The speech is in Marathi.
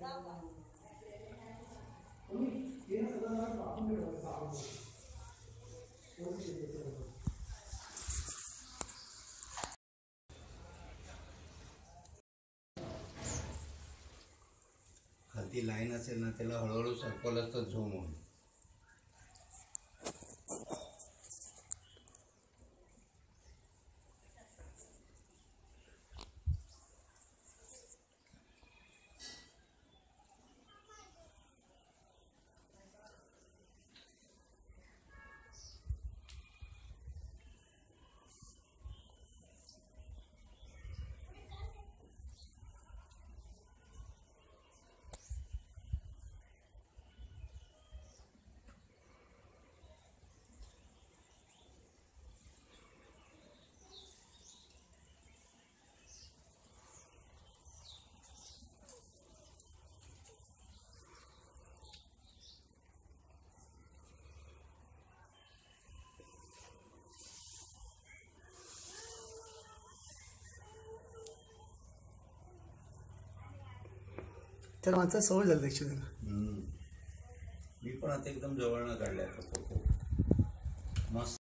खालती लाईन असेल ना त्याला हळूहळू सरकवलं तर झूम होईल. त्याला माणसा सवय झाली ॲक्च्युली. मी पण आता एकदम जवळनं काढलाय फोटो. मस्त.